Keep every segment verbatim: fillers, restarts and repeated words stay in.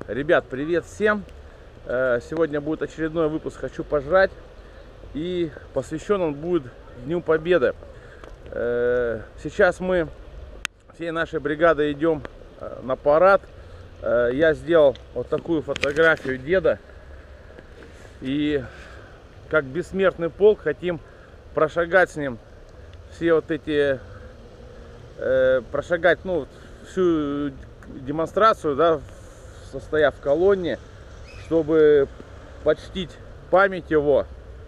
Ребят, привет всем! Сегодня будет очередной выпуск «Хочу пожрать», и посвящен он будет Дню Победы. Сейчас мы всей нашей бригадой идем на парад. Я сделал вот такую фотографию деда, и как бессмертный полк хотим прошагать с ним все вот эти, прошагать, ну, всю демонстрацию, да, состояв в колонне, чтобы почтить память его.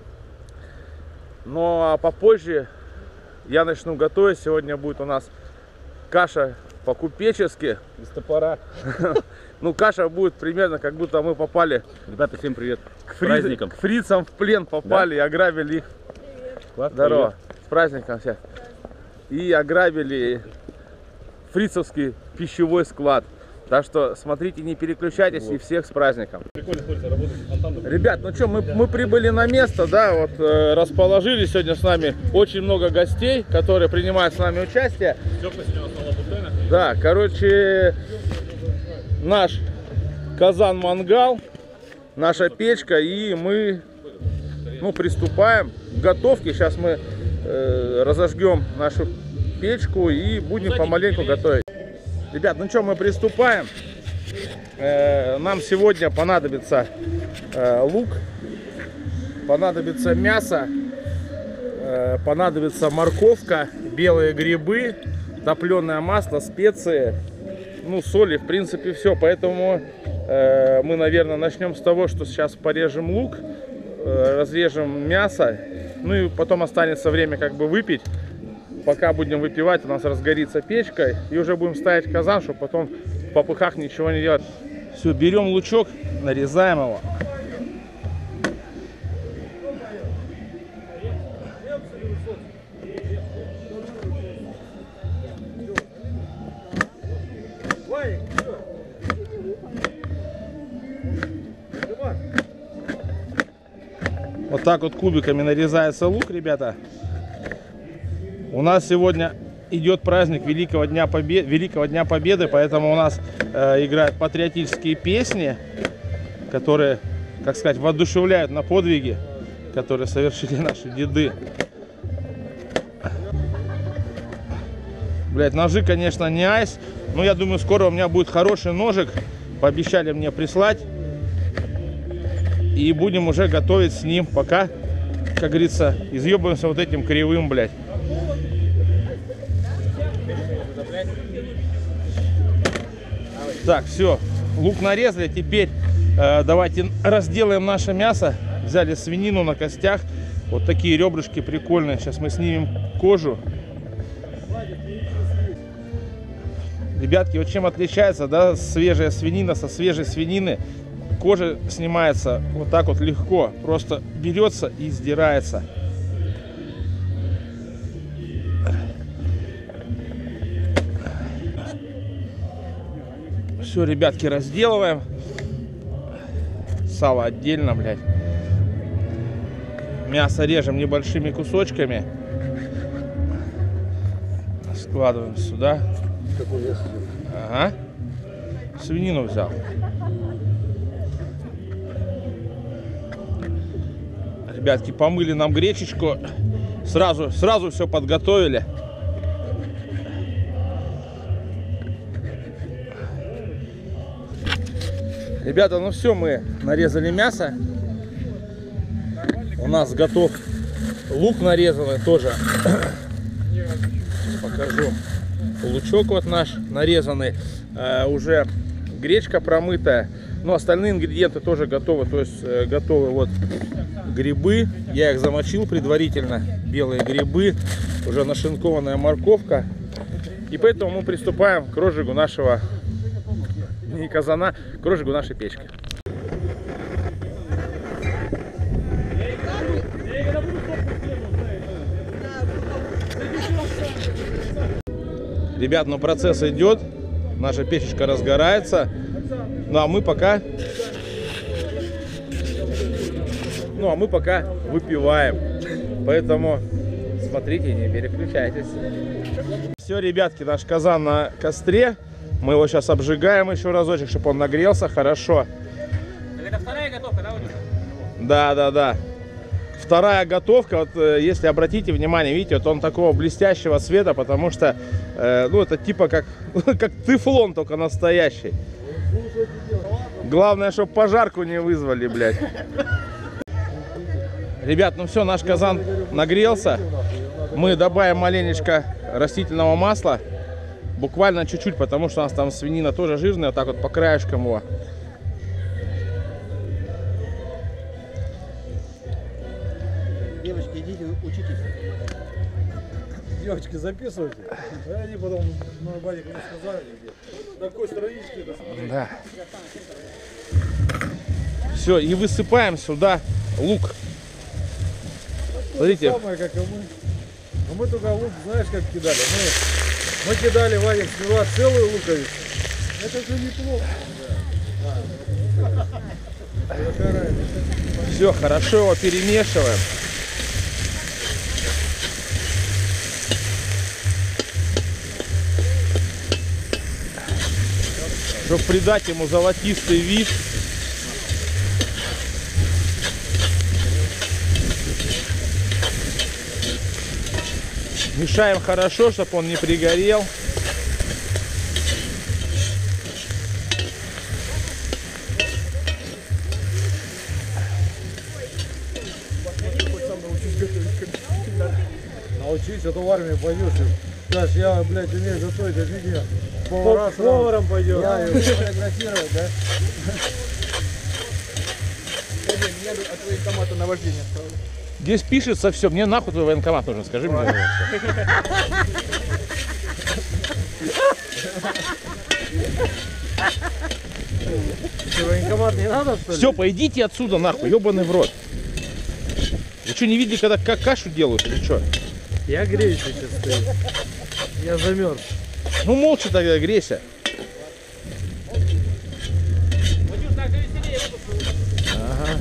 Ну а попозже я начну готовить. Сегодня будет у нас каша по-купечески. Без топора. Ну, каша будет примерно, как будто мы попали. Ребята, всем привет. К праздникам. К фрицам в плен попали, да? И ограбили их. Класс, здорово. привет. С праздником всех. И ограбили фрицовский пищевой склад. Так что смотрите, не переключайтесь, вот. И всех с праздником. Прикольно, смотрите, работает фонтан. Ребят, ну что, мы, мы прибыли на место, да, вот э, расположились. Сегодня с нами очень много гостей, которые принимают с нами участие. Да, короче, наш казан-мангал, наша печка, и мы, ну, приступаем к готовке. Сейчас мы э, разожгем нашу печку и будем помаленьку готовить. Ребят, ну что, мы приступаем. Э, нам сегодня понадобится э, лук, понадобится мясо, э, понадобится морковка, белые грибы, топленое масло, специи, ну, соли, в принципе, все. Поэтому э, мы, наверное, начнем с того, что сейчас порежем лук, э, разрежем мясо, ну и потом останется время как бы выпить. Пока будем выпивать, у нас разгорится печка, и уже будем ставить казан, чтобы потом в попыхах ничего не делать. Все, берем лучок, нарезаем его. Вот так вот кубиками нарезается лук, ребята. У нас сегодня идет праздник Великого Дня Победы, Великого Дня Победы, поэтому у нас э, играют патриотические песни, которые, как сказать, воодушевляют на подвиги, которые совершили наши деды. Блять, ножи, конечно, не айс, но я думаю, скоро у меня будет хороший ножик. Пообещали мне прислать. И будем уже готовить с ним, пока, как говорится, изъебываемся вот этим кривым, блядь. Так, все, лук нарезали. Теперь э, давайте разделаем наше мясо. Взяли свинину на костях. Вот такие ребрышки прикольные. Сейчас мы снимем кожу. Ребятки, вот чем отличается, да, свежая свинина со свежей свинины? Кожа снимается вот так вот легко. Просто берется и сдирается. Все, ребятки, разделываем. Сало отдельно, блядь. Мясо режем небольшими кусочками. Складываем сюда. Какой вес? Ага. Свинину взял. Ребятки, помыли нам гречечку. Сразу, сразу все подготовили. Ребята, ну все, мы нарезали мясо. У нас готов лук нарезанный тоже. Покажу. Лучок вот наш нарезанный. Э, уже гречка промытая. Но остальные ингредиенты тоже готовы. То есть э, готовы вот грибы. Я их замочил предварительно. Белые грибы. Уже нашинкованная морковка. И поэтому мы приступаем к розжигу нашего... не казана, к розжигу нашей печки. Ребят, ну процесс идет, наша печечка разгорается, ну а мы пока, ну а мы пока выпиваем, поэтому смотрите, не переключайтесь. Все, ребятки, наш казан на костре. Мы его сейчас обжигаем еще разочек, чтобы он нагрелся хорошо. Так это вторая готовка, да, вот это? Да, да, да. Вторая готовка, вот если обратите внимание, видите, вот он такого блестящего цвета, потому что, э, ну, это типа как, как тефлон, только настоящий. Главное, чтобы пожарку не вызвали, блядь. Ребят, ну все, наш казан нагрелся. Мы добавим маленечко растительного масла. Буквально чуть-чуть, потому что у нас там свинина тоже жирная, вот так вот по краешкам его. Девочки, идите, учитесь. Девочки, записывайте. А они потом на базе мне сказали, где. На какой страничке это смотреть. Да. Все, и высыпаем сюда лук. Смотрите. То же самое, как и мы. Но мы только лук, знаешь, как кидали. Мы, мы кидали, Вадик, сперва целую луковицу. Это же неплохо. Да. Все, хорошо его перемешиваем. Чтобы придать ему золотистый вид. Мешаем хорошо, чтобы он не пригорел. Научись, а то в армию пойдешь. Даш, я, блядь, умею готовить, офигенно. Повара поваром пойдешь. Я его фотографировать, да? Я от военкомата на вождение отправлю. Здесь пишется все. Мне нахуй твой военкомат нужен, скажи мне. Военкомат не надо, что ли? Все, пойдите отсюда нахуй, ебаный в рот. Вы что, не видели, когда как кашу делают или что? Я греюсь сейчас стою. Я замерз. Ну молча тогда грейся. Ага.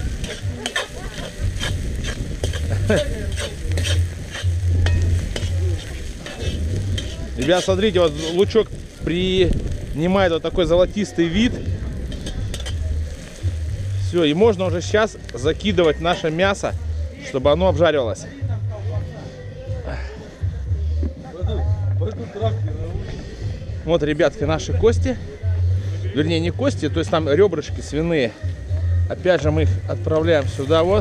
Ребят, смотрите, вот лучок принимает вот такой золотистый вид. Все, и можно уже сейчас закидывать наше мясо, чтобы оно обжаривалось. Вот, ребятки, наши кости. Вернее, не кости, то есть там ребрышки свиные. Опять же мы их отправляем сюда вот.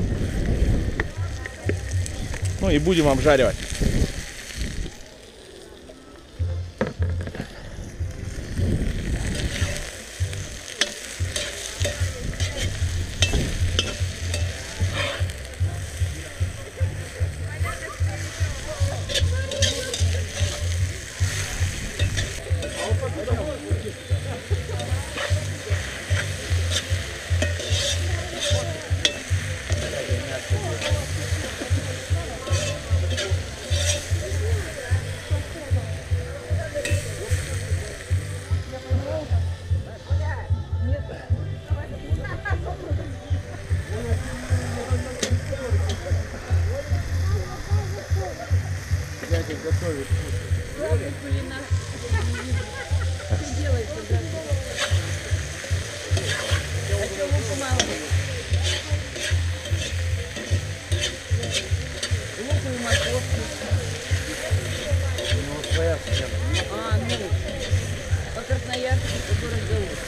Ну и будем обжаривать. Готовить. Луковую морковку. Ну, своя схема. А, ну, по Красноярску, по город Галуз.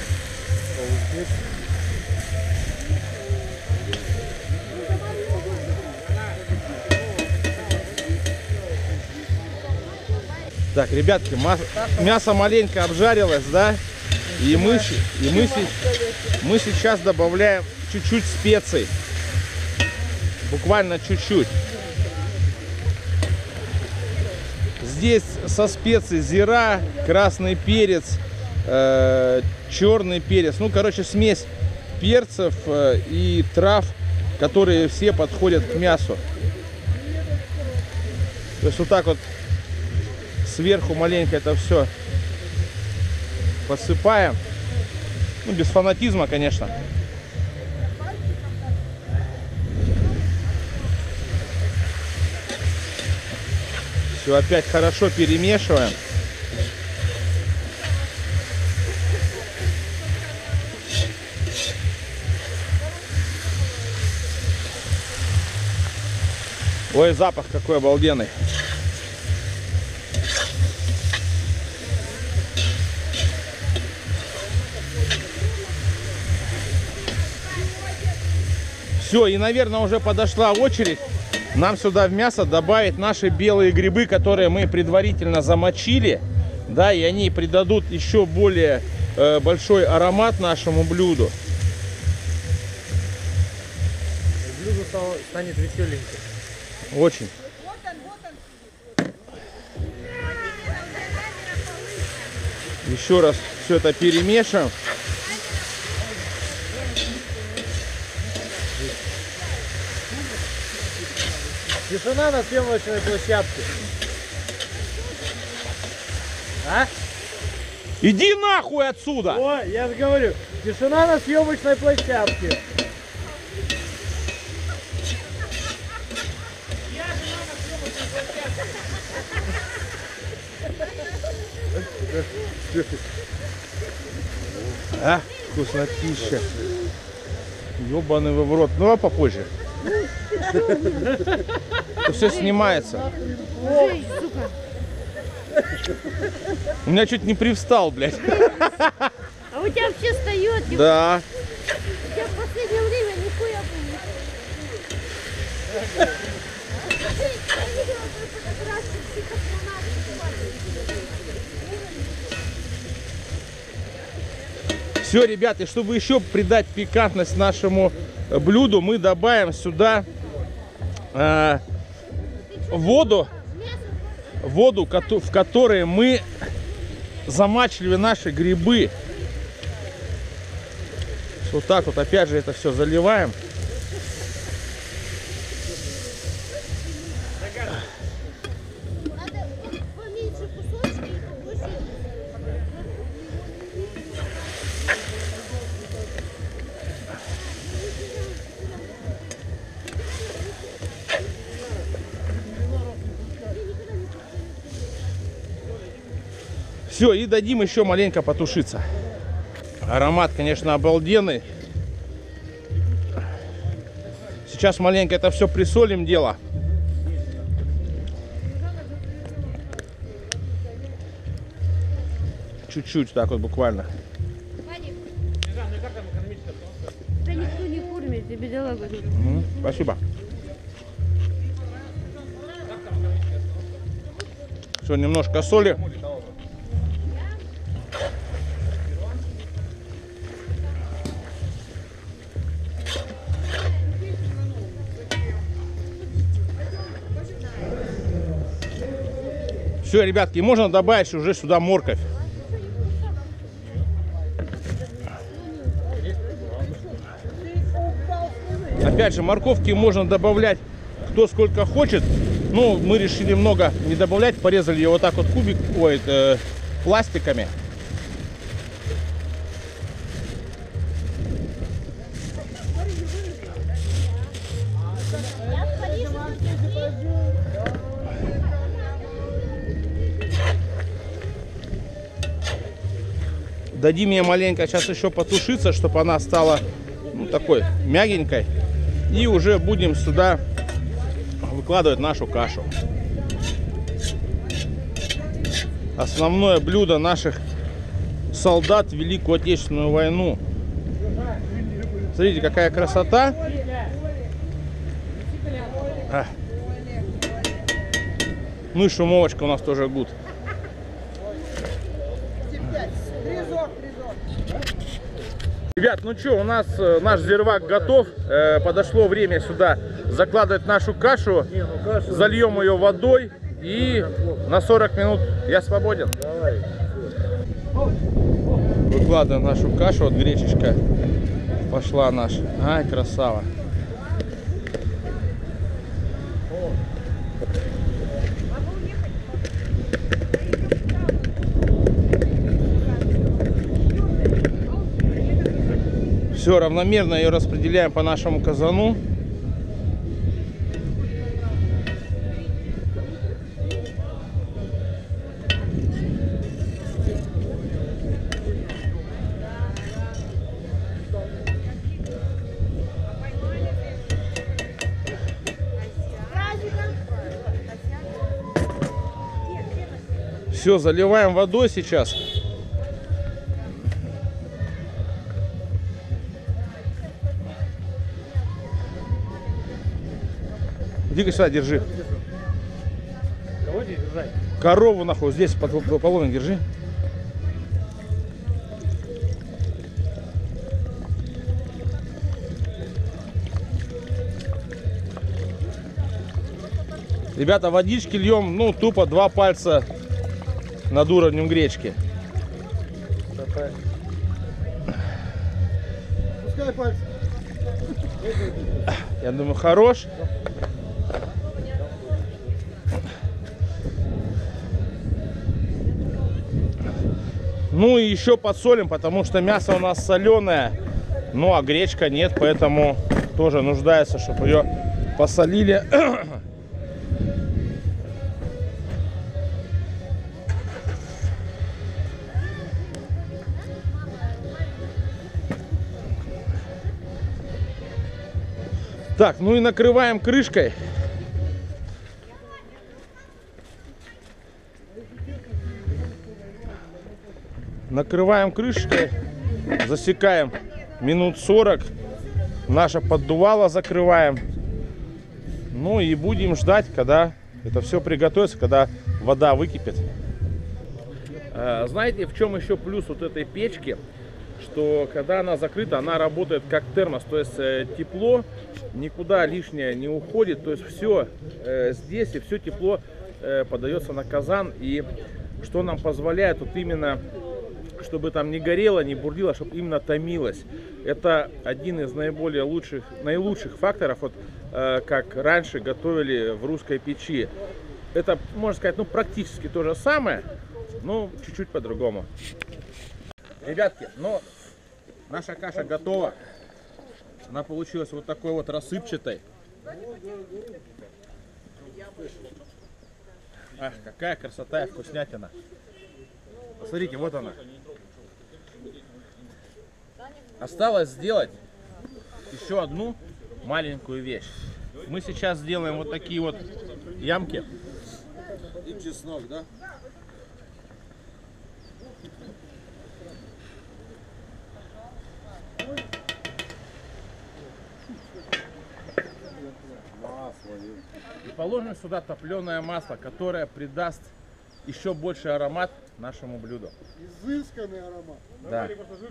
Так, ребятки, мясо маленько обжарилось, да? И мы, и мы, мы сейчас добавляем чуть-чуть специй. Буквально чуть-чуть. Здесь со специй зира, красный перец, э, черный перец. Ну, короче, смесь перцев э, и трав, которые все подходят к мясу. То есть вот так вот сверху маленько это все посыпаем. Ну, без фанатизма, конечно. Все опять хорошо перемешиваем. Ой, запах какой обалденный. Все, и, наверное, уже подошла очередь нам сюда в мясо добавить наши белые грибы, которые мы предварительно замочили. Да, и они придадут еще более э, большой аромат нашему блюду. Блюдо станет веселеньким. Очень. Еще раз все это перемешиваем. Тишина на съемочной площадке. А? Иди нахуй отсюда! Ой, я же говорю, тишина на съемочной площадке. А, вкуснотища. Ёбаный вы в рот. Ну а попозже. Все снимается. У меня чуть не привстал, блядь. А у тебя вообще встает? Да. У тебя в последнее время нихуя было. Все, ребята, чтобы еще придать пикантность нашему блюду, мы добавим сюда э, воду, воду, в которой мы замачивали наши грибы. Вот так вот, опять же, это все заливаем. Надо поменьше кусочки и побольше. Все, и дадим еще маленько потушиться. Аромат, конечно, обалденный. Сейчас маленько это все присолим дело. Чуть-чуть, так вот буквально. Да никто не кормит, тебе дела говорю. Угу, спасибо. Все, немножко соли. Все, ребятки, можно добавить уже сюда морковь. Опять же, морковки можно добавлять кто сколько хочет. Ну, мы решили много не добавлять, порезали ее вот так вот кубик, ой, э, пластиками. Дадим ей маленько сейчас еще потушиться, чтобы она стала, ну, такой мягенькой. И уже будем сюда выкладывать нашу кашу. Основное блюдо наших солдат в Великую Отечественную войну. Смотрите, какая красота. А. Ну и шумовочка у нас тоже гуд. Ребят, ну что, у нас э, наш зирвак готов. Э, подошло время сюда закладывать нашу кашу. Не, ну кашу... Зальем ее водой. И на сорок минут я свободен. Давай. Выкладываем нашу кашу. Вот гречечка пошла наша. Ай, красава. Все, равномерно ее распределяем по нашему казану. Все, заливаем водой сейчас. Иди-ка сюда, держи. Кого здесь держать? Корову нахуй здесь под половник держи. Ребята, водички льем, ну, тупо два пальца над уровнем гречки. Пускай пальцы. Я думаю, хорош. Ну и еще подсолим, потому что мясо у нас соленое, ну а гречка нет, поэтому тоже нуждается, чтобы ее посолили. Так, ну и накрываем крышкой. Накрываем крышкой, засекаем минут сорок. Наше поддувало закрываем. Ну и будем ждать, когда это все приготовится, когда вода выкипит. Знаете, в чем еще плюс вот этой печки? Что когда она закрыта, она работает как термос, то есть э, тепло никуда лишнее не уходит, то есть все э, здесь и все тепло э, подается на казан, и что нам позволяет вот именно, чтобы там не горело, не бурлило, чтобы именно томилось. Это один из наиболее лучших, наилучших факторов, вот, э, как раньше готовили в русской печи. Это, можно сказать, ну практически то же самое, но чуть-чуть по-другому. Ребятки, ну, наша каша готова. Она получилась вот такой вот рассыпчатой. Ах, какая красота и вкуснятина. Посмотрите, вот она. Осталось сделать еще одну маленькую вещь. Мы сейчас сделаем вот такие вот ямки. И чеснок, да? И положим сюда топленое масло, которое придаст еще больше аромат нашему блюду. Изысканный аромат. Да.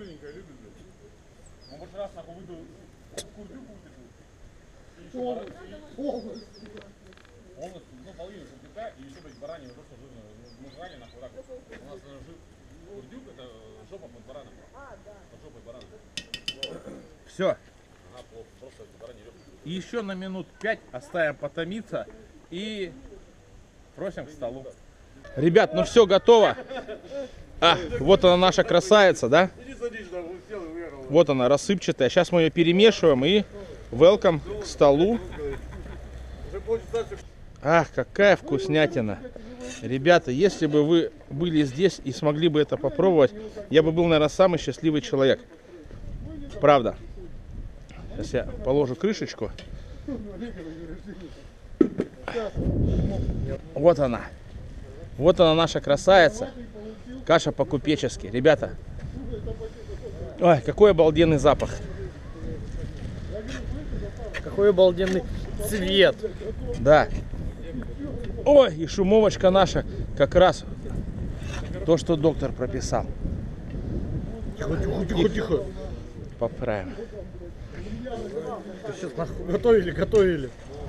Все. И еще на минут пять оставим потомиться и просим к столу. Ребят, ну все готово. А, вот она наша красавица, да? Вот она рассыпчатая. Сейчас мы ее перемешиваем и welcome к столу. Ах, какая вкуснятина. Ребята, если бы вы были здесь и смогли бы это попробовать, я бы был, наверное, самый счастливый человек. Правда. Сейчас я положу крышечку. Вот она. Вот она, наша красавица. Каша по-купечески. Ребята. Ой, какой обалденный запах. Какой обалденный цвет. Да. Ой, и шумовочка наша как раз то, что доктор прописал. Тихо, тихо, тихо, тихо. Поправим. Сейчас нахуй готовили, готовили.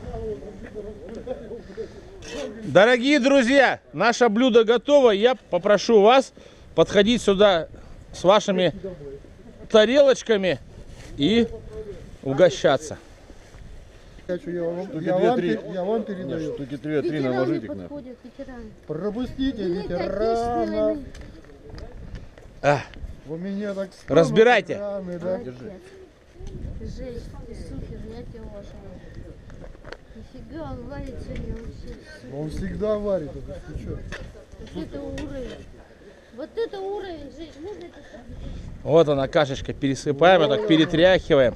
Дорогие друзья, наше блюдо готово. Я попрошу вас подходить сюда с вашими тарелочками и угощаться. Я вам, я вам, пер- я вам передаю. Штуки три наложите к нам. подходят, ветераны. Пропустите Великой ветеранов. Отечественной войны. А, У меня так стонут Разбирайте. ветераны, да? Молодец. Жесть, ты супер, я тебя уважаю. Нифига, он варит сегодня вообще. Он всегда варит это. Ты чё? Вот это уровень. Вот это уровень, жесть. Можно это? вот она кашечка. Пересыпаем, вот так перетряхиваем.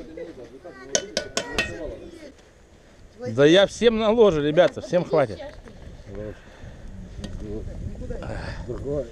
Да я всем наложу, ребята, всем хватит. Другой.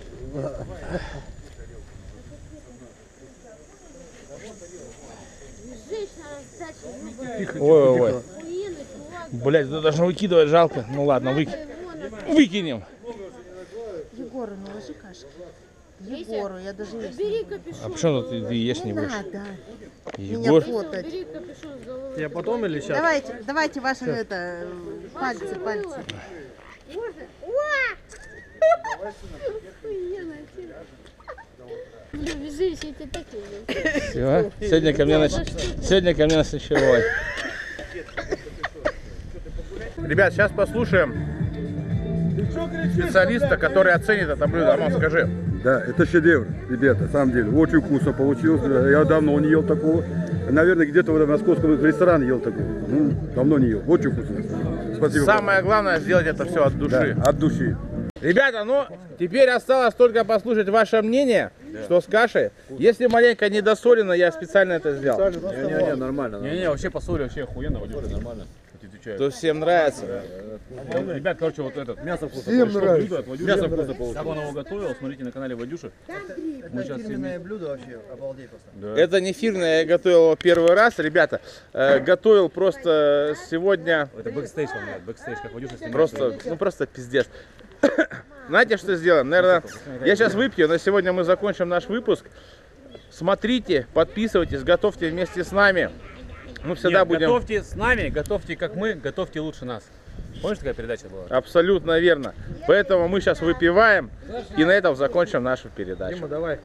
Женщина раздача, Ой, ой, ой. охуенный чувак. Блять, это даже выкидывать жалко. Ну ладно, выки... выкинем. Егору наложи кашки. Егору, я даже есть. Бери капюшон. А почему тут ты, ты ешь не Не будешь? надо Егор. меня фотать. Бери капюшон с головы. Я потом или сейчас? Давайте, давайте ваши это, пальцы, пальцы. Боже. Уа! Охуенно, тема. Блин, вяжись, я тебя так люблю. Всё. Сегодня ко мне на... Сегодня ко мне на сечевой. Ребят, сейчас послушаем специалиста, который оценит это блюдо. Амон, скажи. Да, это шедевр, ребята, на самом деле. Очень вкусно получилось. Я давно не ел такого. Наверное, где-то в московском ресторане ел такого. Ну, давно не ел. Очень вкусно. Спасибо. Самое главное сделать это все от души. Да, от души. Ребята, ну теперь осталось только послушать ваше мнение, что с кашей. Если маленько недосолено, я специально это сделал. Не-не-не, нормально. Не-не, вообще по соли вообще охуенно, Вадюша, нормально. То всем нравится. Ребят, короче, вот этот мясо вкусно. Всем нравится. Блюдо от Вадюши. Мясо вкусно получилось. Как он его готовил, смотрите на канале Вадюши. Мы сейчас Фирменное блюдо вообще, обалдеть просто. Это не фирменное, я готовил его первый раз, ребята. Э, готовил просто сегодня, Это бэкстейдж, он, блядь, бэкстейдж, как Вадюша снимает. просто, ну просто пиздец. Знаете, что сделаем? Наверное, я сейчас выпью, на сегодня мы закончим наш выпуск. Смотрите, подписывайтесь, готовьте вместе с нами. Мы всегда Нет, будем... готовьте с нами, готовьте как мы, готовьте лучше нас. Помнишь, такая передача была? Абсолютно верно. Поэтому мы сейчас выпиваем и на этом закончим нашу передачу. Дима, давай.